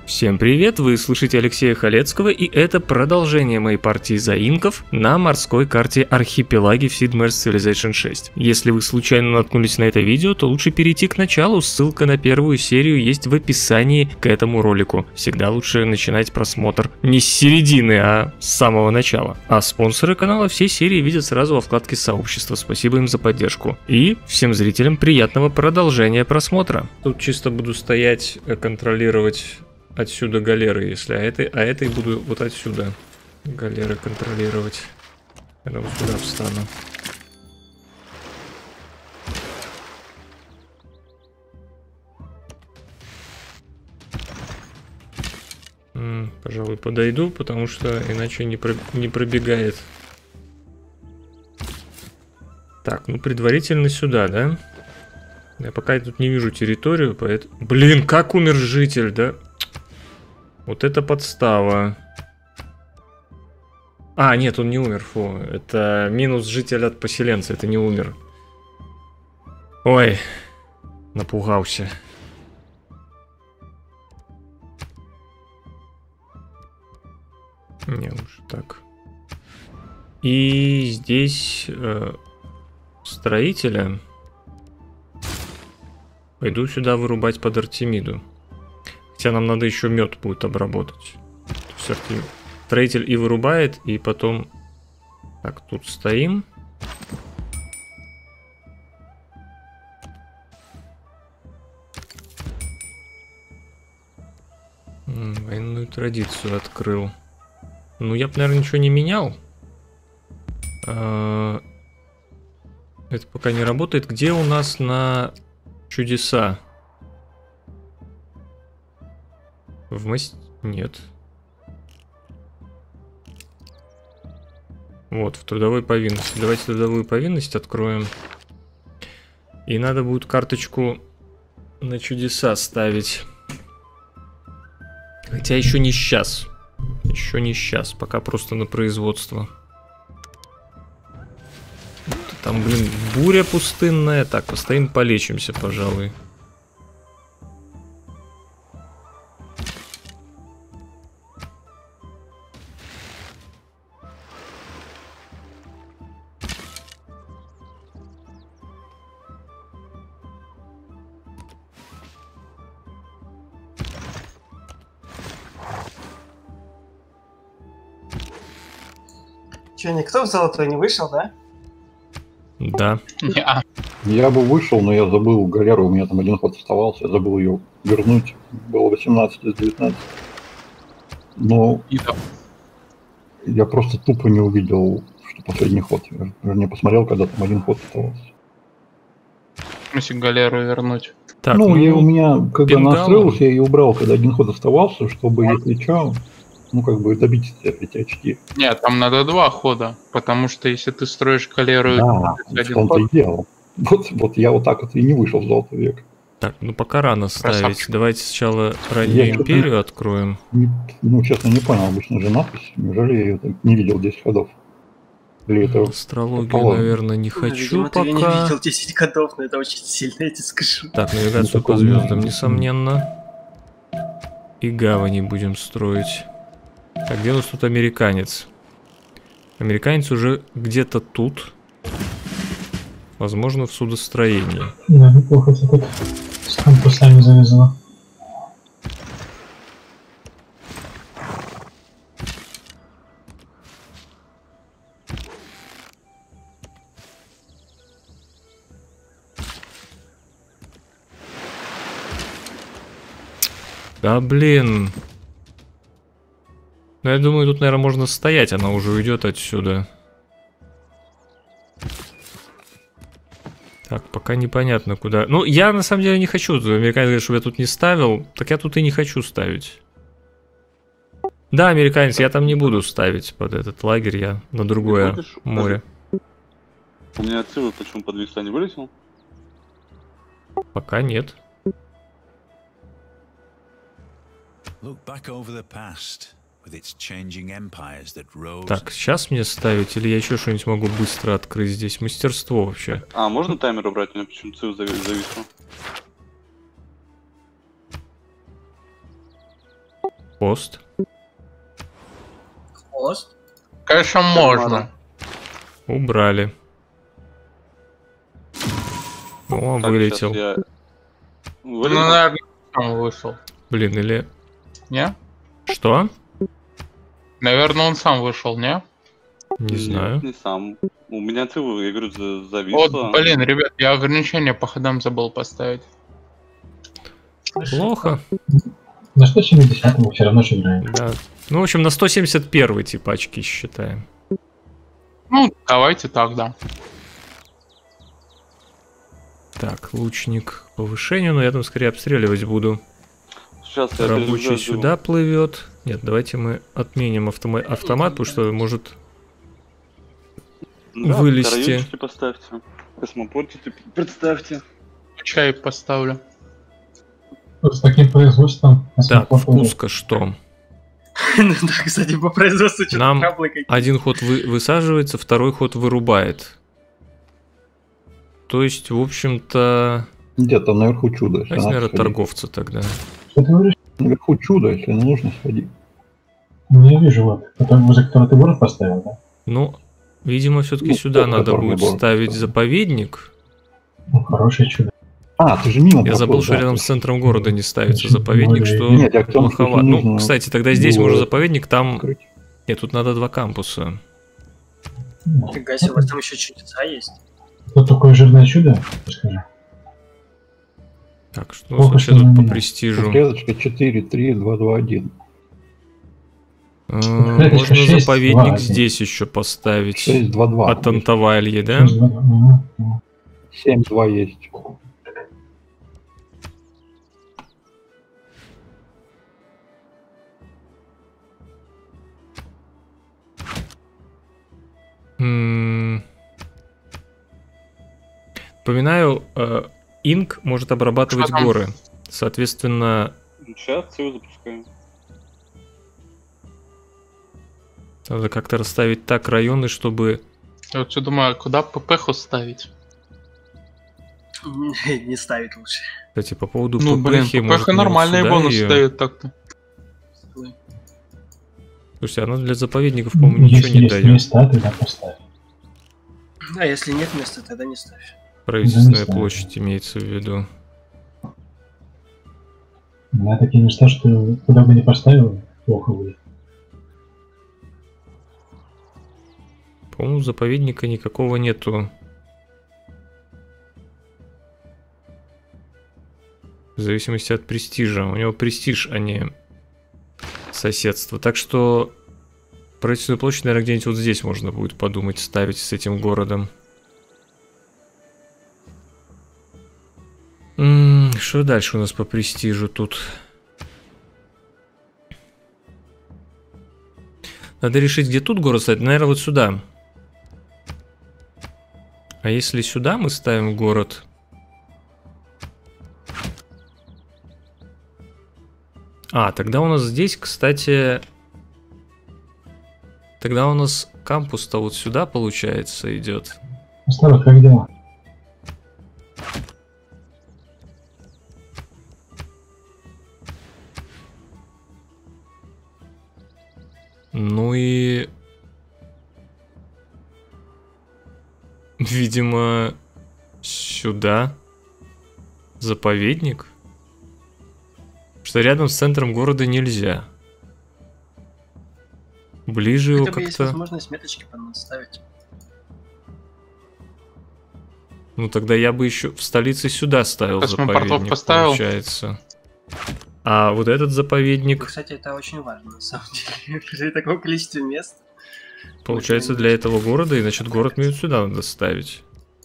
Всем привет, вы слышите Алексея Халецкого, и это продолжение моей партии заинков на морской карте архипелаги в Sid Meier's Civilization 6. Если вы случайно наткнулись на это видео, то лучше перейти к началу, ссылка на первую серию есть в описании к этому ролику. Всегда лучше начинать просмотр не с середины, а с самого начала. А спонсоры канала все серии видят сразу во вкладке сообщества, спасибо им за поддержку. И всем зрителям приятного продолжения просмотра. Тут чисто буду стоять, контролировать отсюда галеры, если, а этой буду вот отсюда галеры контролировать. Я вот сюда встану. Пожалуй, подойду, потому что иначе не пробегает. Так, ну предварительно сюда, да? Я пока тут не вижу территорию, поэтому... Блин, как умер житель, да? Вот это подстава. А, нет, он не умер, фу. Это минус житель от поселенца, это не умер. Ой, напугался. Не, лучше так. И здесь строителя. Пойду сюда вырубать под Артемиду. Хотя нам надо еще мед будет обработать. Строитель и вырубает, и потом... Так, тут стоим. Военную традицию открыл. Ну, я бы, наверное, ничего не менял. Это пока не работает. Где у нас на чудеса? Нет. Вот, в трудовой повинности. Давайте трудовую повинность откроем. И надо будет карточку на чудеса ставить. Хотя еще не сейчас. Еще не сейчас. Пока просто на производство. Там, блин, буря пустынная. Так, постоим, полечимся, пожалуй. Че, никто в золотой не вышел, да? Да. Я бы вышел, но я забыл галеру, у меня там один ход оставался, я забыл ее вернуть. Было 18 из 19. Но я просто тупо не увидел, что последний ход. Я не посмотрел, когда там один ход оставался. Если галеру вернуть. Так, у меня, когда пингала. настроился, я ее убрал, когда один ход оставался, чтобы, если что, добить эти очки. Нет, там надо 2 хода, потому что если ты строишь галеру... Да, в том-то и дело. Вот я вот так вот и не вышел в Золотой век. Так, ну пока рано ставить. Красавчик. Давайте сначала раннюю империю откроем. Честно, не понял, обычно же надпись. Неужели я ее не видел 10 ходов? Или это Астрологию, наверное, не хочу Видимо, пока. ты не видел 10 годов, но это очень сильно, я тебе скажу. Так, навигацию по звездам, несомненно. И гавани будем строить. Так, где у нас тут американец? Американец уже где-то тут. Возможно, в судостроении. Да, неплохо ты тут с кампусами завезла. Да блин. Ну я думаю, тут, наверное, можно стоять, она уже уйдет отсюда. Так, пока непонятно куда. Ну, я на самом деле не хочу. Американец говорит, чтобы я тут не ставил. Так я тут и не хочу ставить. Да, американец, я там не буду ставить под этот лагерь, я на другое море. У меня отсюда почему подвис, не вылетел? Пока нет. Так, сейчас мне ставить, или я еще что-нибудь могу быстро открыть здесь? Мастерство вообще. А, можно таймер убрать? У меня почему-то цифр зависло. Пост. Хвост. Конечно, можно. Убрали. О, Так, вылетел. щас я- Ну, Вылетел? наверное, сам вышел. Блин, или... Не? Что? Наверное, он сам вышел, не? Не Нет, знаю. не сам. У меня цивы, я говорю, Вот, зависло. блин, ребят, я ограничения по ходам забыл поставить. Плохо. На 170 мы все равно же играем. Да. Ну, в общем, на 171 типа очки считаем. Ну, давайте так, да. Так, лучник к повышению, но я там скорее обстреливать буду. Сейчас я Рабочий перезагружаю. сюда плывет. Нет, давайте мы отменим автомат, потому что может... Да, вылезти. райончики поставьте. Космопортите, представьте. Чай поставлю. С таким производством... Так, вкуска что? Ну да, кстати, по производству что-то Нам траблы какие-то. один ход высаживается, второй ход вырубает. То есть, в общем-то... Где-то наверху чудо. Если Давайте, надо наверное, сходить. торговца тогда. Что ты говоришь? Наверху чудо, если не нужно, сходи. Ну, я вижу, вот. Потом, возле которого ты город поставил, да? Ну, видимо, все-таки Ну, сюда тот, надо который будет город ставить поставил. заповедник. Ну, хорошее чудо. А, ты же мимо Я проплыл, забыл, что да, рядом с точно. центром города не ставится Очень заповедник, более- что Нет, я к тому, что плоховато. не Ну, нужно кстати, тогда здесь было можно заповедник, там... открыть. Нет, тут надо 2 кампуса. Фига себе, у вас там еще чудеса есть. Что такое жирное чудо? Расскажи. Так, что у нас Плохо, вообще что тут на по меня. престижу? Клеточка 4, 3, 2, 2, 1. Можно шесть, заповедник два, здесь еще поставить. 6, 2, 2. От Антавальи, да? Мгм, мгм. 7, 2 есть. Напоминаю, Инк может обрабатывать Что там? горы. Соответственно, Сейчас цивы запускаем. надо как-то расставить так районы, чтобы... Я вот все думаю, а куда ППХу ставить? Не ставить лучше. Кстати, по поводу Ну, блин, ППХи, может, ППХ мне вот нормальные сюда бонусы её- дает так-то. Слушайте, она для заповедников, по-моему, ничего Если не есть дает. места, тогда поставь. А если нет места, тогда не ставь. Правительственная знаю. площадь имеется в виду. У меня такие места, что куда бы ни поставил, плохо будет. По-моему, заповедника никакого нету. В зависимости от престижа. У него престиж, а не соседство. Так что правительственную площадь, наверное, где-нибудь вот здесь можно будет подумать ставить с этим городом. Что дальше у нас по престижу тут? Надо решить, где тут город ставить. Наверное, вот сюда. А если сюда мы ставим город... А, тогда у нас здесь, кстати... Тогда у нас кампус-то вот сюда, получается, идет. Старый, как дела? Ну и... Видимо, сюда заповедник. Что рядом с центром города нельзя. Ближе его Хотя бы есть как-то... возможность меточки подставить. Ну тогда я бы еще в столице сюда ставил Космопортов заповедник, поставил? получается. А вот этот заповедник, Кстати, это очень важно, на самом деле. При таком количестве мест. получается, для этого города, и значит город мне вот сюда надо ставить.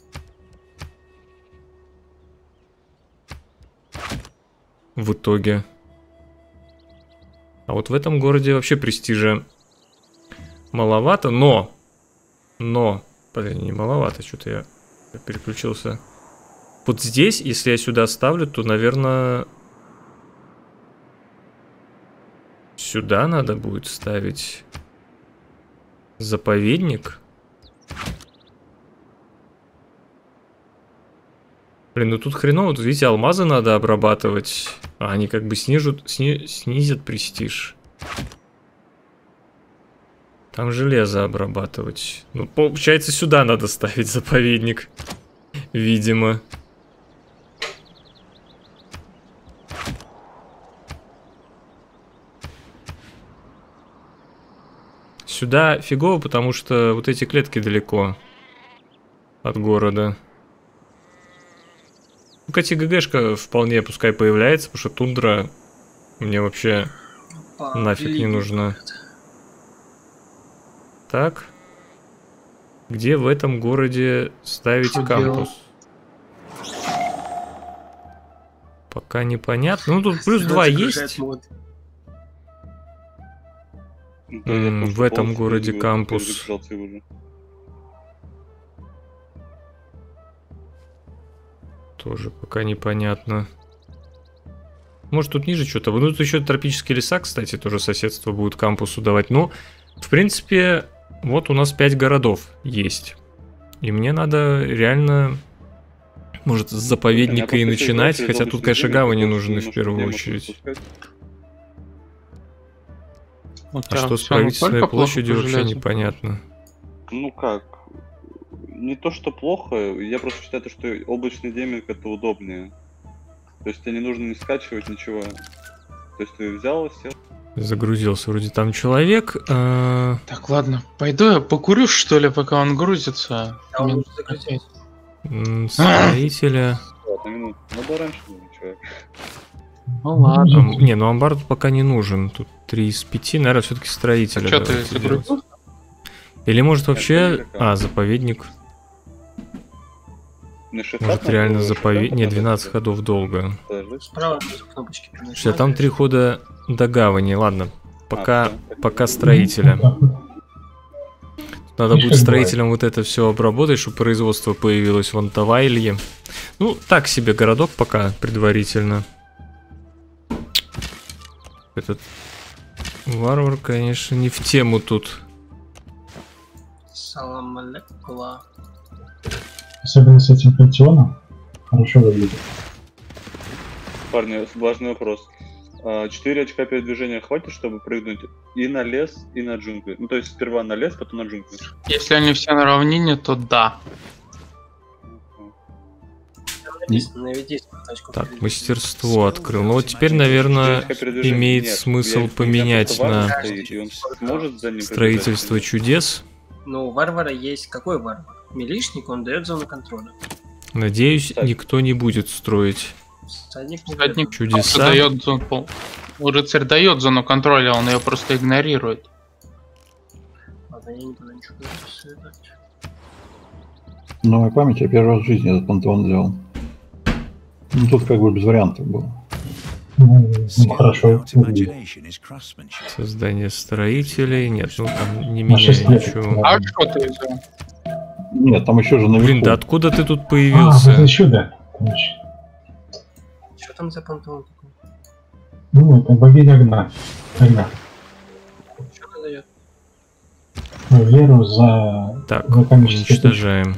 В итоге. А вот в этом городе вообще престижа маловато, но... Блин, не маловато, что-то я переключился. Вот здесь, если я сюда ставлю, то, наверное... Сюда надо будет ставить заповедник. Блин, ну тут хреново, тут, видите, алмазы надо обрабатывать. А они как бы снизят престиж. Там железо обрабатывать. Ну, получается, сюда надо ставить заповедник. Видимо. Сюда фигово, потому что вот эти клетки далеко от города. Ну, кстати, ГГшка вполне пускай появляется, потому что тундра мне вообще нафиг не нужна. Так. Где в этом городе ставить Что кампус? Пока непонятно. Ну, тут плюс 2 есть. В этом городе кампус. Тоже пока непонятно. Может, тут ниже что-то. Ну, тут еще тропические леса, кстати, тоже соседство будет кампусу давать. Ну, в принципе, вот у нас 5 городов есть. И мне надо реально, может, с заповедника и начинать. Хотя тут, конечно, гавани нужны в первую очередь. А что с правительственной площадью вообще непонятно. Ну как? Не то, что плохо, я просто считаю, что облачный гейминг это удобнее. То есть тебе не нужно не скачивать ничего. То есть ты взял, сел. Загрузился вроде там человек. Так, ладно, пойду я покурю, что ли, пока он грузится. Строителя. Ладно, надо раньше был человек. Ну ладно. Не, ну амбар тут пока не нужен. Тут 3 из 5, наверное, все-таки строителя. А что ты загрузил? Или может вообще... заповедник. Может реально заповедник... Не, 12 ходов долго. Справа кнопочки. Все, там 3 хода до гавани. Ладно, пока строителя. Надо будет строителям вот это все обработать, чтобы производство появилось в Антавайлье. Ну, так себе городок пока предварительно. Этот варвар, конечно, не в тему тут. Салам алейкум. Особенно с этим пантеоном. Хорошо выглядит. Парни, важный вопрос. 4 очка передвижения хватит, чтобы прыгнуть и на лес, и на джунгли? Ну, то есть сперва на лес, потом на джунгли. Если они все на равнине, то да. Так, мастерство открыл. Ну вот теперь, наверное, имеет смысл поменять на строительство чудес. Ну, у варвара есть... Какой варвар? Милишник, он дает зону контроля. Надеюсь, никто не будет строить Всадник чудеса. Дает зону... Рыцарь дает зону контроля, он ее просто игнорирует. Ладно, я не буду ничего говорить. На моей памяти я первый раз в жизни этот пантеон делал. Ну, тут как бы без вариантов было. Ну, хорошо. Создание строителей. Нет, ну там не меняю ничего. А что ты взял? Нет, там еще же наверху. Блин, да откуда ты тут А, появился? вот еще, да. Что там за пантеон такой? Ну, это богиня огня. Огня. Что она дает? Ну, веру за... Так, за комические уничтожаем.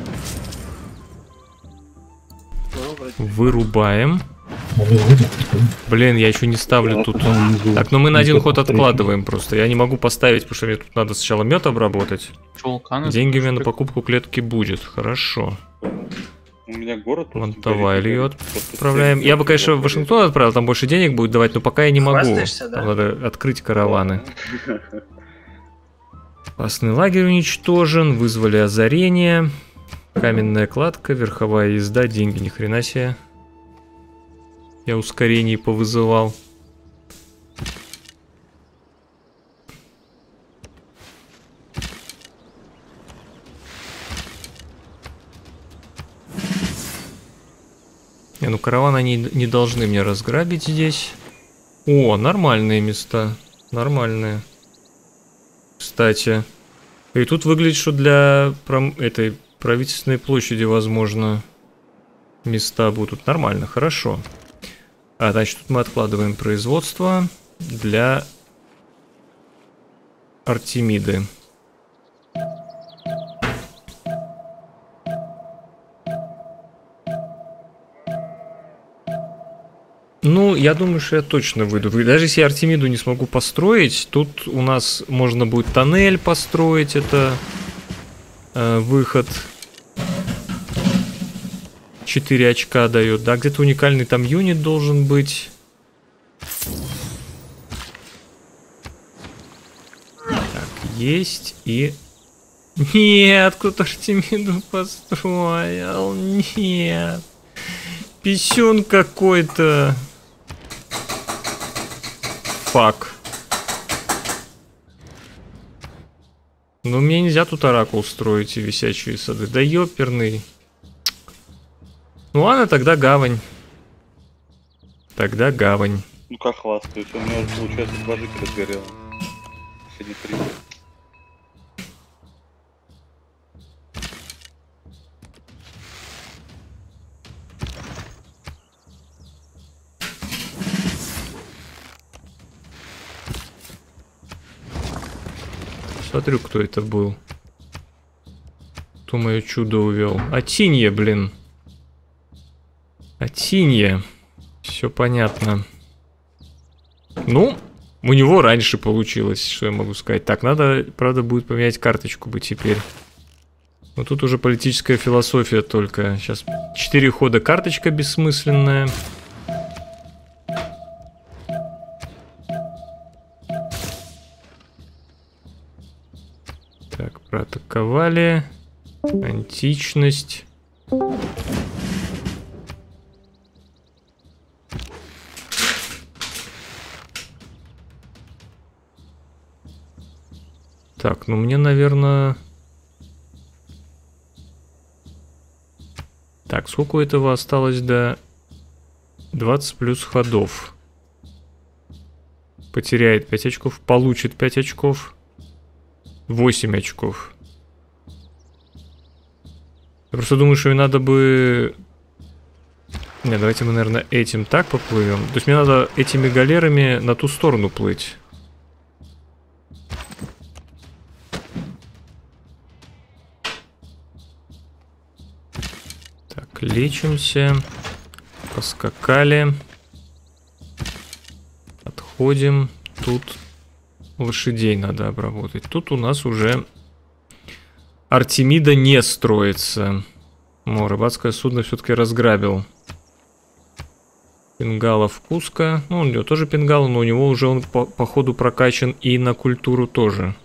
Ну, вроде. Вырубаем. точки. Блин, я еще не ставлю тут. Так, ну мы на один ход откладываем просто. Я не могу поставить, потому что мне тут надо сначала мед обработать. Вулканы. Деньги у меня на покупку клетки будет. Хорошо. У меня город просто Вантавайлью горит. отправляем. Я бы, конечно, в Вашингтон отправил, там больше денег будет давать, но пока я не могу. Хвастаешься, да? Там надо открыть караваны. Опасный лагерь уничтожен, вызвали озарение. Каменная кладка, верховая езда, деньги, ни хрена себе. Я ускорений повызывал. Не, ну караван они не должны мне разграбить здесь. О, нормальные места. Нормальные. Кстати. И тут выглядит, что для этой правительственной площади, возможно, места будут. Нормально, хорошо. А, значит, тут мы откладываем производство для Артемиды. Ну, я думаю, что я точно выйду. Даже если я Артемиду не смогу построить, тут у нас можно будет тоннель построить, это выход. 4 очка дает, да, где-то уникальный там юнит должен быть. Так, есть и... Нет, кто-то Артемиду построил, нет. Писюн какой-то. Фак. Но мне нельзя тут оракул строить и висячие сады. Да ёперный. Ну ладно, тогда гавань. Тогда гавань. Ну как хвастаюсь, у меня уже получается 2 жителя сгорело. Сегодня 3. Смотрю, кто это был. Кто мое чудо увел. Атинья, блин. Атинья. Все понятно. Ну, у него раньше получилось, что я могу сказать. Так, надо, правда, будет поменять карточку бы теперь. Но тут уже политическая философия только. Сейчас 4 хода карточка бессмысленная. Так, проатаковали. Античность. Так, ну мне, наверное... Так, сколько у этого осталось до 20 плюс ходов? Потеряет 5 очков, получит 5 очков. 8 очков. Я просто думаю, что мне надо бы... Не, давайте мы, наверное, этим так поплывем. То есть мне надо этими галерами на ту сторону плыть. Так, лечимся. Поскакали. Отходим. Тут лошадей надо обработать. Тут у нас уже Артемида не строится. Но рыбацкое судно все-таки разграбил. Пингалов Куско. Ну, у него тоже пингал, но у него уже он по ходу прокачан и на культуру тоже.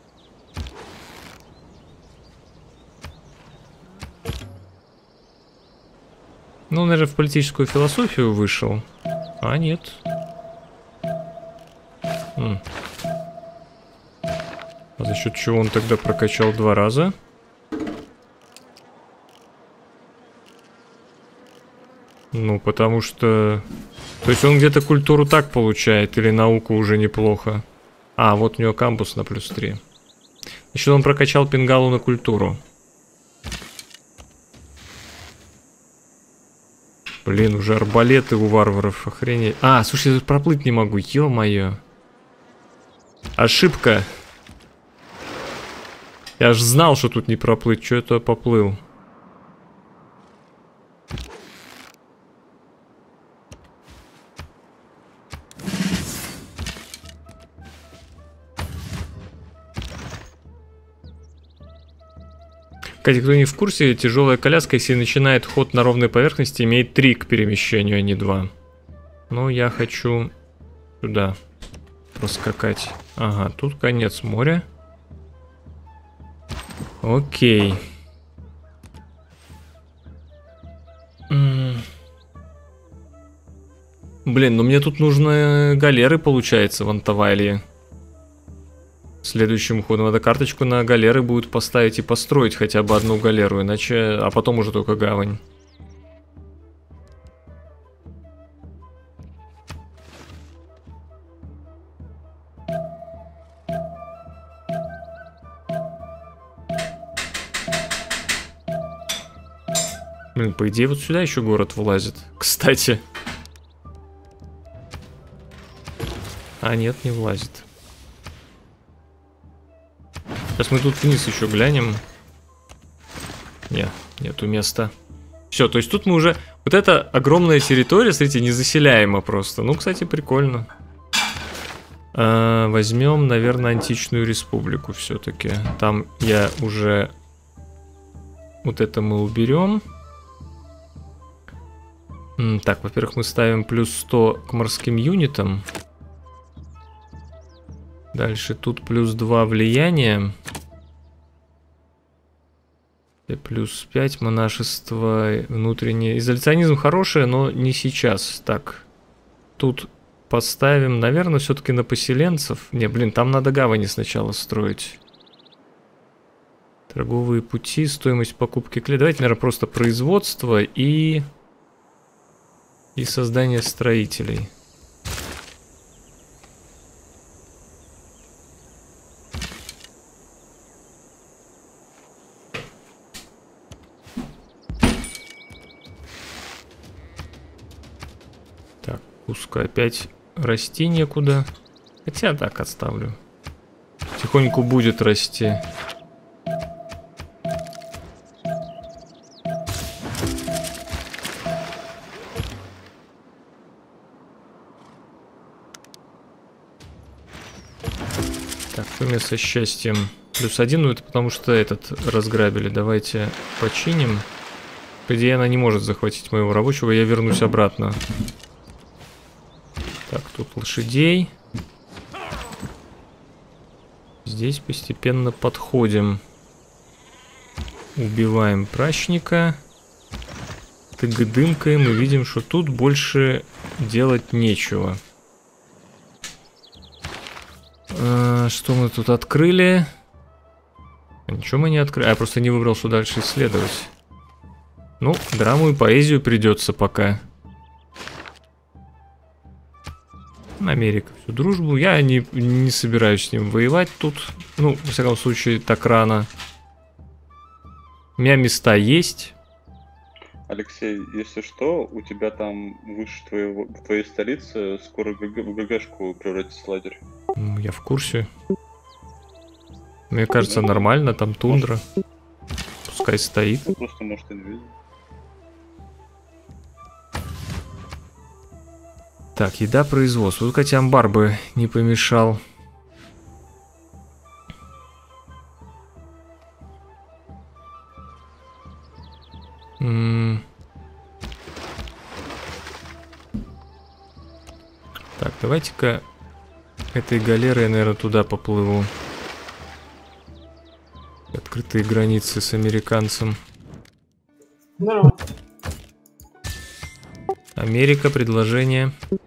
Ну, он, наверное, в политическую философию вышел. А, нет. А за счет чего он тогда прокачал 2 раза? Ну, потому что... То есть он где-то культуру так получает, или науку уже неплохо. А, вот у него кампус на плюс 3. Значит, он прокачал пингалу на культуру. Блин, уже арбалеты у варваров, охренеть. А, слушай, я тут проплыть не могу, ё-моё. Ошибка. Я аж знал, что тут не проплыть, что это поплыл. Кстати, кто не в курсе, тяжелая коляска, если начинает ход на ровной поверхности, имеет 3 к перемещению, а не 2. Но я хочу сюда проскакать. Ага, тут конец моря. Окей. Блин, ну мне тут нужны галеры, получается, в Антавайле. Следующим ходом надо карточку на галеры будет поставить и построить хотя бы одну галеру, иначе... А потом уже только гавань. Блин, по идее вот сюда еще город влазит. Кстати. А нет, не влазит. Сейчас мы тут вниз еще глянем. Нет, нету места. Все, то есть тут мы уже Вот это огромная территория, смотрите, незаселяема просто. Ну, кстати, прикольно. Возьмем, наверное, античную республику все-таки. Там я уже... Вот это мы уберем. Так, во-первых, мы ставим плюс 100 к морским юнитам. Дальше тут плюс 2 влияния. И плюс 5 монашество внутреннее. Изоляционизм хорошее, но не сейчас. Так, тут поставим, наверное, все-таки на поселенцев. Не, блин, там надо гавани сначала строить. Торговые пути, стоимость покупки клей. Давайте, наверное, просто производство и создание строителей. Так, пускай опять расти некуда. Хотя так оставлю. Потихоньку будет расти. Так, что со счастьем? +1, ну это потому что этот разграбили. Давайте починим. По идее, она не может захватить моего рабочего, я вернусь обратно. Так, тут лошадей. Здесь постепенно подходим. Убиваем прачника. Тыгдымкаем и видим, что тут больше делать нечего. Что мы тут открыли? Ничего мы не открыли. Я просто не выбрал, что дальше исследовать. Ну, драму и поэзию придется пока. Америка всю дружбу. Я не собираюсь с ним воевать тут. Ну, во всяком случае, так рано. У меня места есть. Алексей, если что, у тебя там выше в твоей столице скоро в ГГшку превратится лагерь. Я в курсе. Мне кажется, нормально, там тундра. Пускай стоит. Просто может и не видел. Так, еда, производство. Тут, кстати, амбар бы не помешал. Так, давайте-ка этой галерой я, наверное, туда поплыву. Открытые границы с американцем. Здорово. Америка, предложение.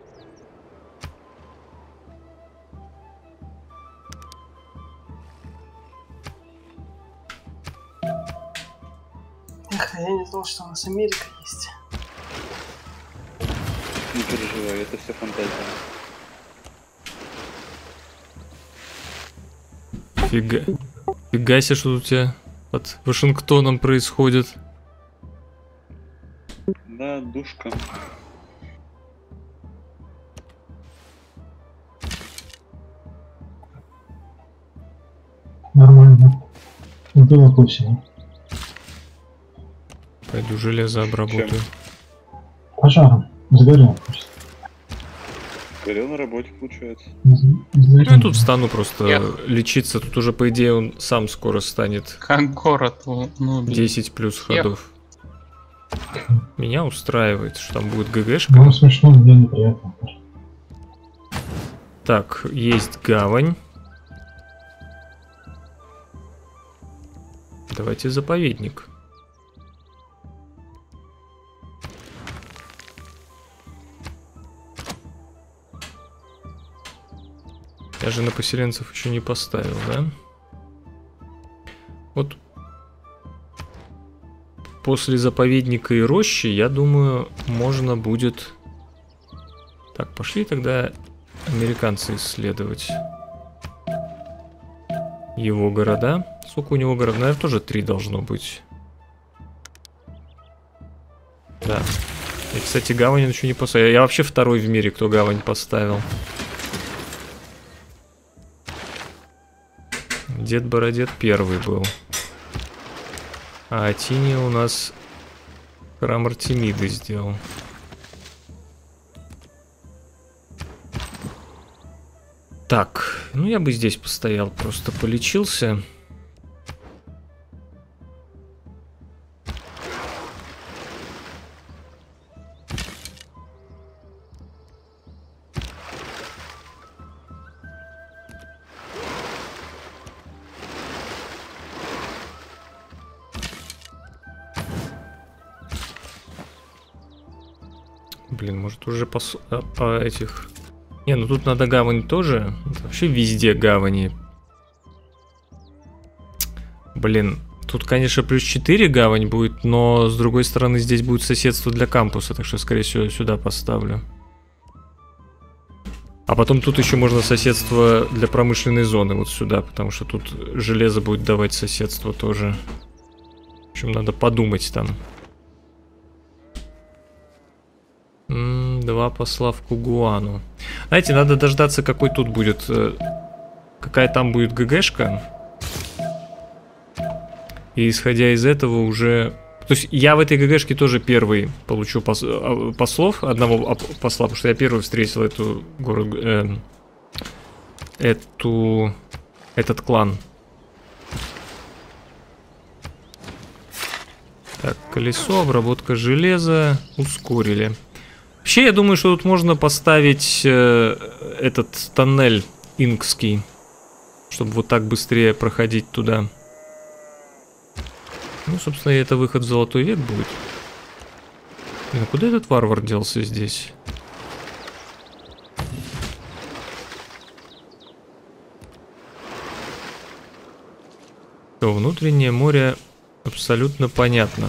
Эх, я не знал, что у нас Америка есть. Не переживай, это все фантазия. Фига себе, что тут у тебя под Вашингтоном происходит. Да, душка. Нормально. Было осенью. Пойду железо обработаю. Пожаром. Загорел просто. Горел на работе, получается. Ну я тут стану просто лечиться. Тут уже, по идее, он сам скоро станет. Как город, ну, 10 плюс ходов. Меня устраивает, что там будет ГГшка. Ну, смешно, мне неприятно. Так, есть гавань. Давайте заповедник. Я же на поселенцев еще не поставил, да? Вот после заповедника и рощи, я думаю, можно будет... Так, пошли тогда американцы исследовать его города. Сколько у него городов? Наверное, тоже 3 должно быть. Да. И, кстати, гавань он еще не поставил. Я вообще второй в мире, кто гавань поставил. Дед Бородед первый был. А Атиния у нас Храм Артемиды сделал. Так, ну я бы здесь постоял, просто полечился. Блин, может уже по этих... Не, ну тут надо гавань тоже. Это вообще везде гавани. Блин, тут, конечно, плюс 4 гавань будет, но с другой стороны здесь будет соседство для кампуса, так что, скорее всего, сюда поставлю. А потом тут еще можно соседство для промышленной зоны, вот сюда, потому что тут железо будет давать соседство тоже. В общем, надо подумать там. 2 посла в Кугуану. Знаете, надо дождаться, какой тут будет, какая там будет ГГшка. И исходя из этого уже... То есть я в этой ГГшке тоже первый получу послов, одного посла, потому что я первый встретил эту город, этот клан. Так, колесо, обработка железа, ускорили. Вообще, я думаю, что тут можно поставить этот тоннель инкский, чтобы вот так быстрее проходить туда. Ну, собственно, и это выход в Золотой век будет. Блин, а куда этот варвар делся здесь? То внутреннее море абсолютно понятно.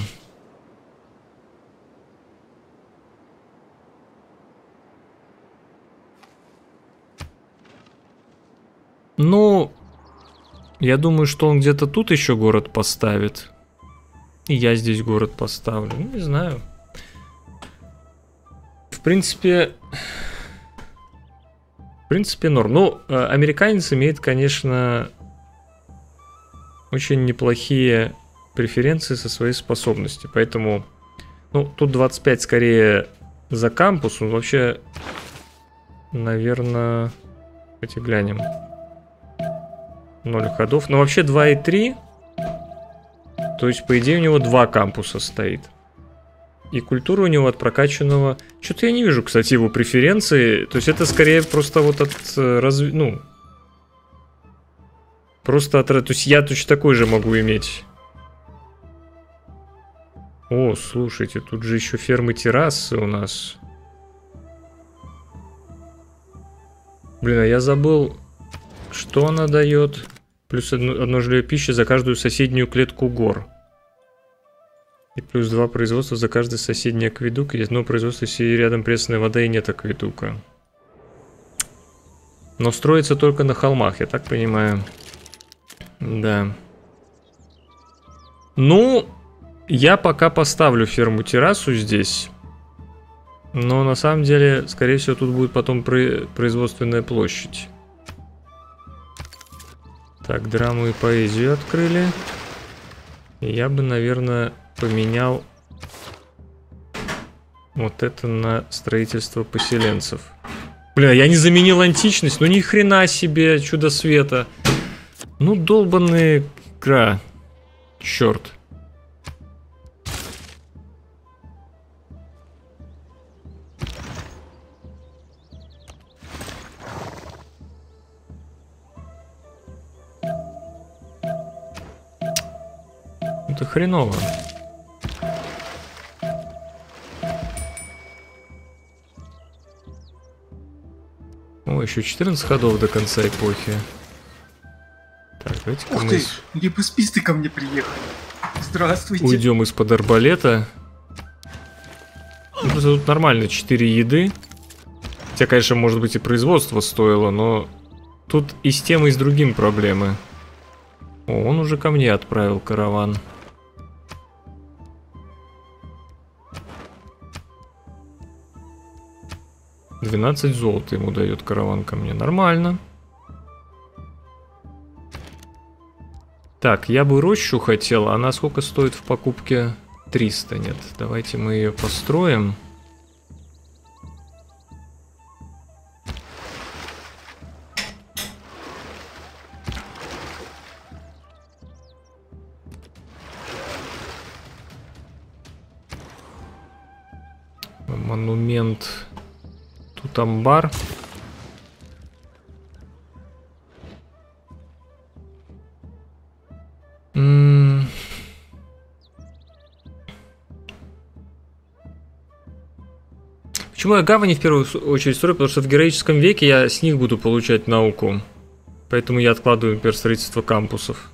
Ну, я думаю, что он где-то тут еще город поставит. И я здесь город поставлю. Ну, не знаю. В принципе, норм. Ну, американец имеет, конечно, очень неплохие преференции со своей способностью. Поэтому, ну, тут 25 скорее за кампус. Ну, вообще, наверное, давайте глянем. 0 ходов. Но вообще 2 и 3. То есть, по идее, у него 2 кампуса стоит. И культура у него от прокачанного... Что-то я не вижу, кстати, его преференции. То есть, это скорее просто вот от... Ну... Просто от... То есть, я точно такой же могу иметь. О, слушайте, тут же еще фермы террасы у нас. Блин, а я забыл... Что она дает? Плюс одно жилье пищи за каждую соседнюю клетку гор. И плюс 2 производства за каждый соседний акведук. И одно производство, если рядом пресная вода и нет акведука. Но строится только на холмах, я так понимаю. Да. Ну, я пока поставлю ферму-террасу здесь. Но на самом деле, скорее всего, тут будет потом производственная площадь. Так, драму и поэзию открыли. Я бы, наверное, поменял вот это на строительство поселенцев. Бля, я не заменил античность, ну ни хрена себе, чудо света. Ну, долбаная игра. Черт. Это хреново. О, еще 14 ходов до конца эпохи. Так, давайте-ка Ух ты, липосписты ко мне приехали. Здравствуйте. Уйдем из-под арбалета. Ну, просто тут нормально 4 еды. Хотя, конечно, может быть и производство стоило, но тут и с тем, и с другим проблемы. О, он уже ко мне отправил караван. $12 золота ему дает караван ко мне. Нормально. Так, я бы рощу хотел. Она сколько стоит в покупке? 300, нет. Давайте мы ее построим. Монумент. Тут амбар. Почему я гавани в первую очередь строю? Потому что в героическом веке я с них буду получать науку. Поэтому я откладываю, например, строительство кампусов.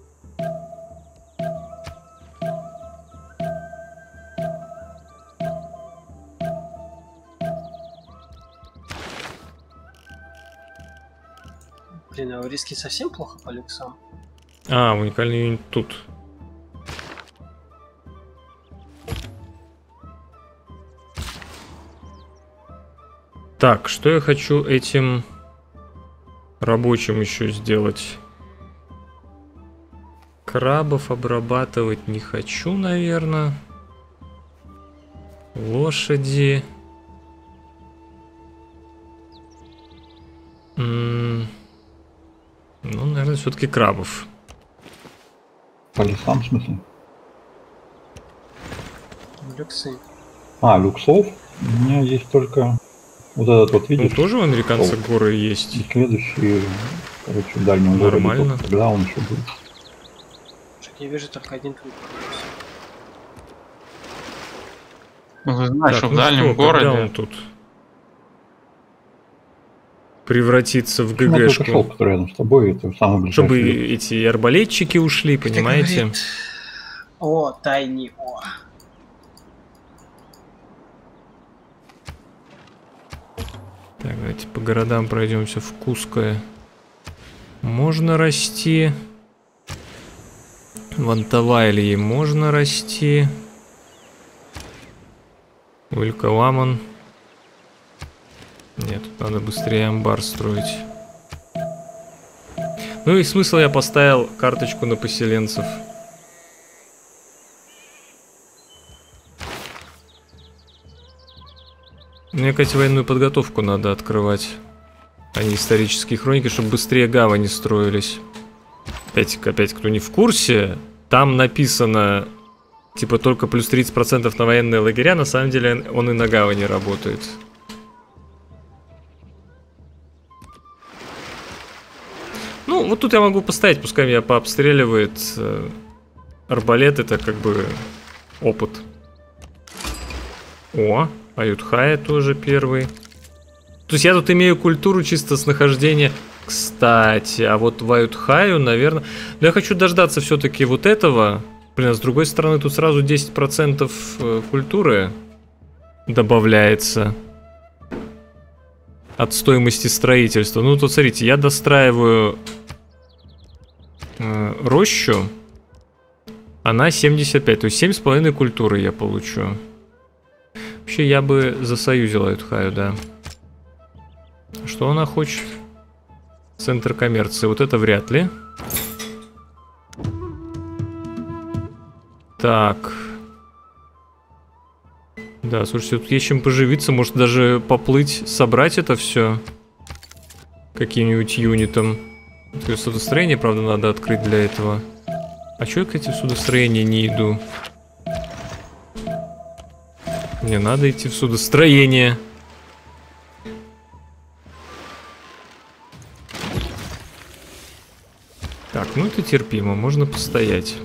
Блин, а у риски совсем плохо по люксам? А, уникальный юнит тут. Так, что я хочу этим рабочим еще сделать? Крабов обрабатывать не хочу, наверное. Лошади. Ну, наверное, все-таки крабов. По лесам, в смысле? Люксы. А, люксов? У меня есть только вот этот вот, видишь? Ну, тоже у американцев горы есть. И следующий, короче, в дальнем городе. Нормально. Когда он еще будет? Я вижу только один твой. Ну, ты знаешь, Так, что в дальнем что, когда городе... он тут превратиться в Ну, только шел, ГГшку? который рядом с тобой, это самый ближайший. Чтобы люкс. эти арбалетчики ушли, понимаете? Говорит, о, тайни, о. Так, давайте по городам пройдемся. В Куско можно расти. В Антавайлии можно расти. Уилькаламан. Нет, тут надо быстрее амбар строить. Ну и смысл я поставил карточку на поселенцев. Мне, кстати, военную подготовку надо открывать, а не исторические хроники, чтобы быстрее гавани строились. Опять, кто не в курсе, там написано, типа, только плюс 30% на военные лагеря, на самом деле он и на гавани работает. Ну, вот тут я могу поставить, пускай меня пообстреливает. Арбалет — это как бы опыт. О, Аютхая тоже первый. То есть я тут имею культуру чисто с нахождения. Кстати, а вот в Аютхаю, наверное... Но я хочу дождаться все-таки вот этого. Блин, а с другой стороны, тут сразу 10% культуры добавляется от стоимости строительства. Ну, тут, смотрите, я достраиваю рощу. Она 75, то есть 7,5 культуры я получу. Вообще, я бы засоюзил Аютхаю, да. Что она хочет? Центр коммерции. Вот это вряд ли. Так. Да, слушайте, тут есть чем поживиться. Может даже поплыть, собрать это все каким-нибудь юнитом. Судостроение, правда, надо открыть для этого. А чё я, кстати, в судостроение не иду? Мне надо идти в судостроение. Так, ну это терпимо, можно постоять.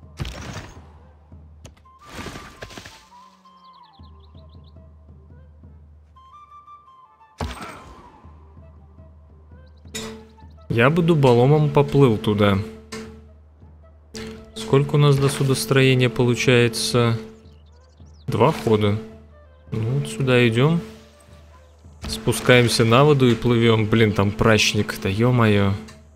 Я бы дуболомом поплыл туда. Сколько у нас до судостроения получается? 2 хода. Ну вот сюда идем. Спускаемся на воду и плывем. Блин, там прачник-то, ё-моё.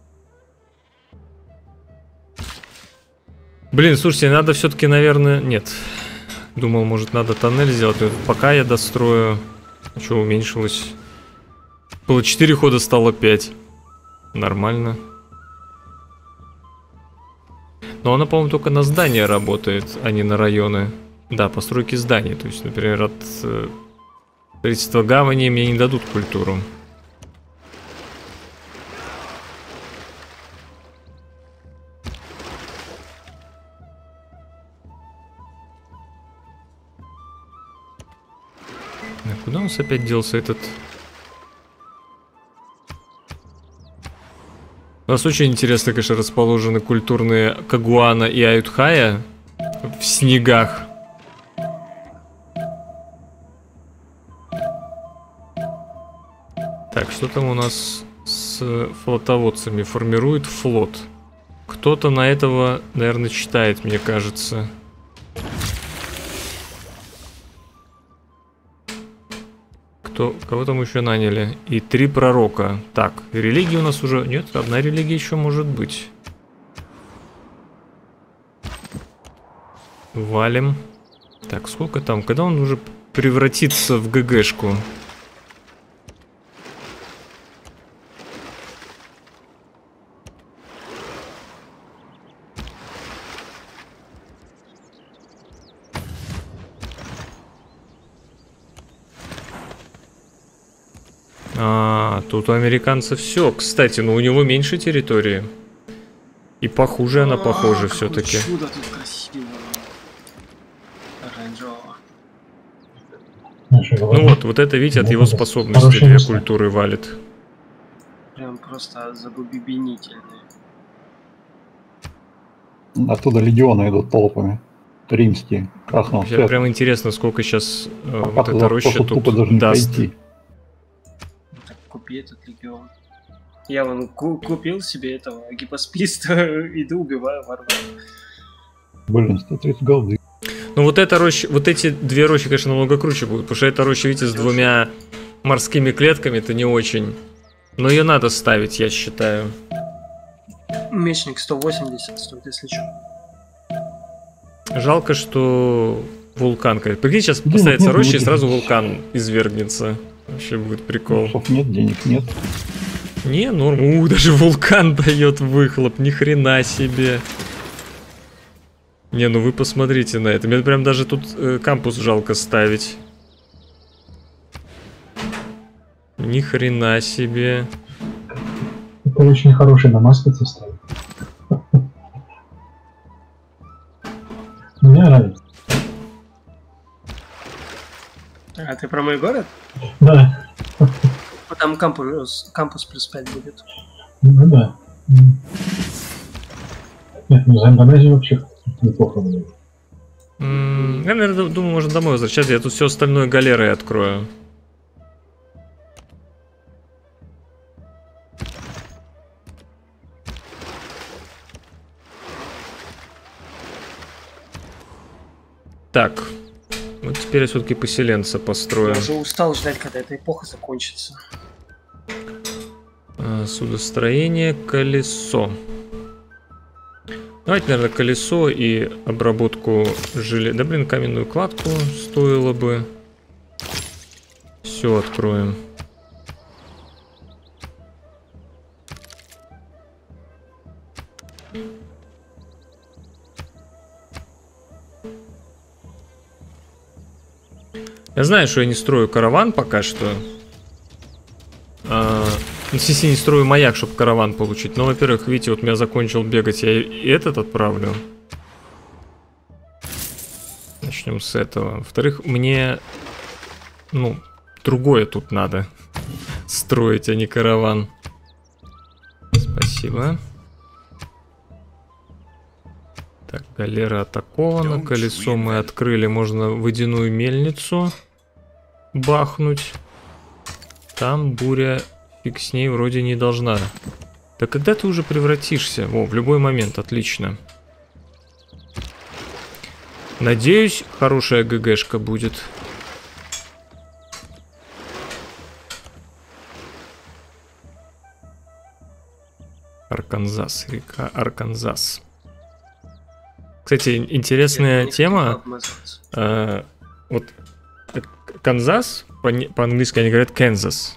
Блин, слушайте, надо все-таки, наверное... Нет. Думал, может, надо тоннель сделать. Пока я дострою... А что, уменьшилось? Было 4 хода, стало 5. Нормально. Но она, по-моему, только на здания работает, а не на районы. Да, постройки зданий. То есть, например, от строительства гавани мне не дадут культуру. А куда у нас опять делся этот... У нас очень интересно, конечно, расположены культурные Кагуана и Аютхая в снегах. Так, что там у нас с флотоводцами? Формирует флот. Кто-то на этого, наверное, читает, мне кажется. Кого там еще наняли? И 3 пророка. Так, религии у нас уже... Нет, одна религия еще может быть. Валим. Так, сколько там? Когда он уже превратится в ГГшку? Тут у американцев все. Кстати, но у него меньше территории. И похуже она похожа все-таки. Чудо тут красиво. Оранжево. Ну вот это, видите, от его способности 2 культуры валит. Прям просто забубенительные. Оттуда легионы идут толпами. Римские, красного цвета. Прям интересно, сколько сейчас вот эта роща тут даст. Так, купи этот легион. Я вон купил себе этого гипосписта, иду убиваю варваров. Блин, 130 голды. Ну вот эта роща, вот эти 2 рощи, конечно, намного круче будут, потому что эта роща, видите, с 2 морскими клетками, это не очень. Но ее надо ставить, я считаю. Мечник 180 стоит, если что. Жалко, что вулкан. Прикинь, сейчас поставится роща и сразу вулкан извергнется. Вообще будет прикол. Нет, денег нет. Не, норм. Даже вулкан дает выхлоп. Ни хрена себе. Не, ну вы посмотрите на это. Мне прям даже тут кампус жалко ставить. Ни хрена себе. Это очень хороший дома спецы ставит. Мне нравится. А ты про мой город? Да. Там кампус плюс 5 будет. Ну да. Нет, ну за Индонезию вообще неплохо будет. Я, наверное, думаю, можно домой возвращаться. Я тут все остальное галерой открою. Так, вот теперь я все-таки поселенца построю. Я уже устал ждать, когда эта эпоха закончится. Судостроение, колесо. Давайте, наверное, колесо и обработку железа. Да, блин, каменную кладку стоило бы. Все откроем. Я знаю, что я не строю караван пока что. Если не строю маяк, чтобы караван получить. Но, во-первых, видите, вот я закончил бегать, я и этот отправлю. Начнем с этого. Во-вторых, мне, ну, другое тут надо строить, а не караван. Спасибо. Так, галера атакована. Колесо мы открыли. Можно водяную мельницу бахнуть. Там буря, фиг с ней, вроде не должна. Да когда ты уже превратишься? О, в любой момент, отлично. Надеюсь, хорошая ГГшка будет. Арканзас, река Арканзас. Кстати, интересная тема. Вот Канзас, по-английски они говорят Канзас.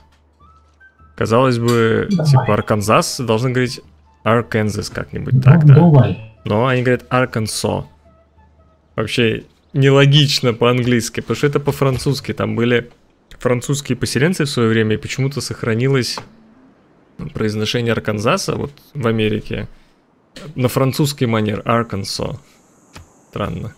Казалось бы, типа Арканзас должны говорить Арканзас как-нибудь так, да? Но они говорят Arkansas. Вообще нелогично по-английски, потому что это по-французски. Там были французские поселенцы в свое время, и почему-то сохранилось произношение Арканзаса вот в Америке на французский манер Arkansas. Странно.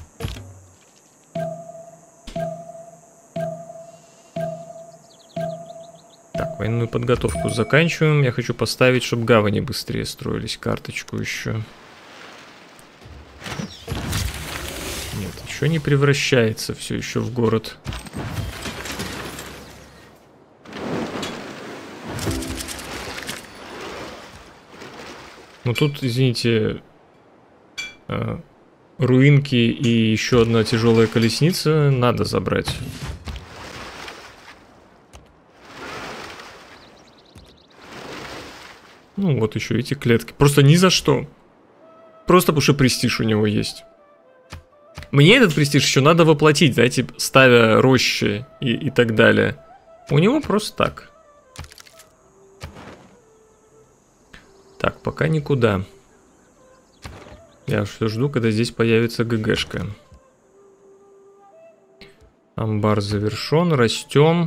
Так, военную подготовку заканчиваем. Я хочу поставить, чтобы гавани быстрее строились. Карточку еще. Нет, еще не превращается все еще в город. Ну тут, извините, руинки и еще одна тяжелая колесница надо забрать. Ну вот еще эти клетки. Просто ни за что. Просто потому что престиж у него есть. Мне этот престиж еще надо воплотить, знаете, ставя рощи и так далее. У него просто так. Так, пока никуда. Я все жду, когда здесь появится ГГшка. Амбар завершен, растем.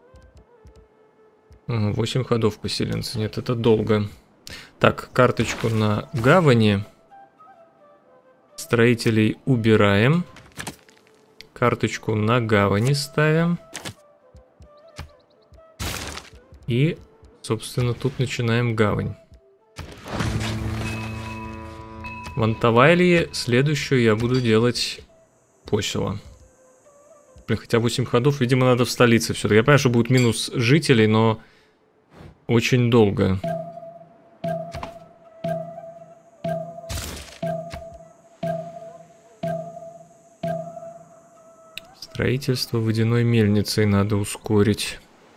8 ходов поселенцы. Нет, это долго. Так, карточку на гавани. Строителей убираем. Карточку на гавани ставим. И, собственно, тут начинаем гавань. В Антавайлии следующую я буду делать посело. Блин, хотя 8 ходов, видимо, надо в столице все-таки. Я понимаю, что будет минус жителей, но очень долго. Строительство водяной мельницей надо ускорить.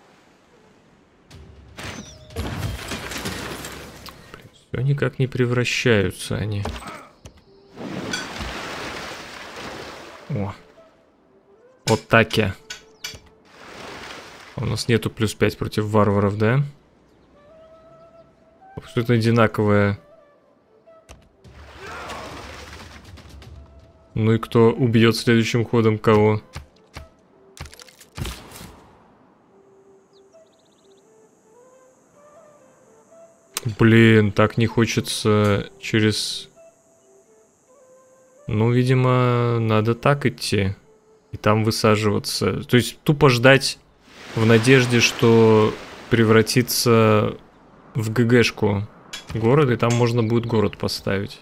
Все никак не превращаются они. О. Вот таки. У нас нету плюс 5 против варваров, да? Абсолютно одинаковое. Ну и кто убьет следующим ходом кого? Блин, так не хочется через... Ну, видимо, надо так идти. И там высаживаться. То есть тупо ждать в надежде, что превратится в ГГшку город, и там можно будет город поставить.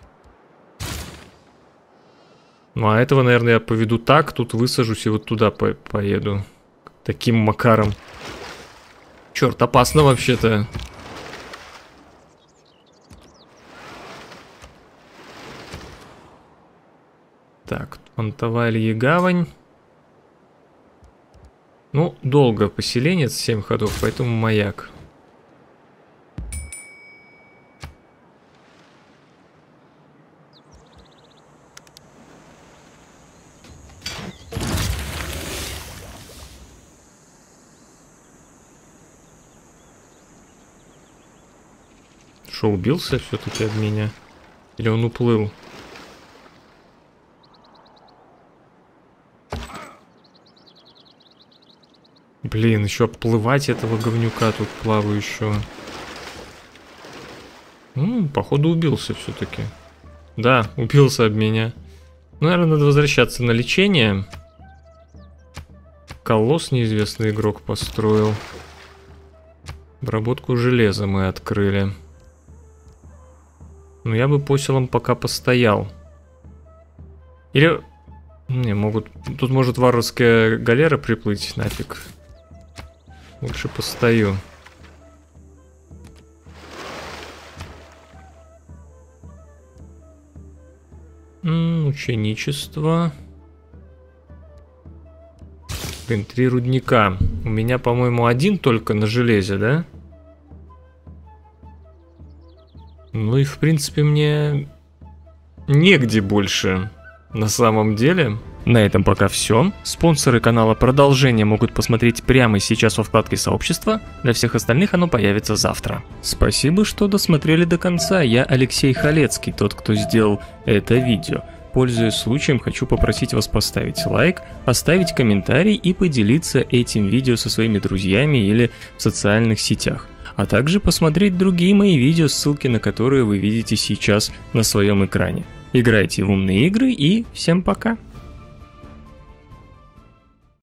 Ну, а этого, наверное, я поведу так, тут высажусь и вот туда поеду. Таким макаром. Черт, опасно вообще-то. Так, Антавалье гавань. Ну, долго поселенец, 7 ходов, поэтому маяк. Что, убился все-таки от меня? Или он уплыл? Блин, еще обплывать этого говнюка тут плавающего. Походу убился все-таки. Да, убился об меня. Ну, наверное, надо возвращаться на лечение. Колосс неизвестный игрок построил. Обработку железа мы открыли. Ну, я бы поселом пока постоял. Или... Не, могут... Тут может варварская галера приплыть, нафиг. Лучше постою. Ученичество. Блин, 3 рудника. У меня, по-моему, один только на железе, да? Ну и, в принципе, мне негде больше, на самом деле. На этом пока все. Спонсоры канала продолжения могут посмотреть прямо сейчас во вкладке сообщества. Для всех остальных оно появится завтра. Спасибо, что досмотрели до конца. Я Алексей Халецкий, тот, кто сделал это видео. Пользуясь случаем, хочу попросить вас поставить лайк, оставить комментарий и поделиться этим видео со своими друзьями или в социальных сетях. А также посмотреть другие мои видео, ссылки на которые вы видите сейчас на своем экране. Играйте в умные игры и всем пока!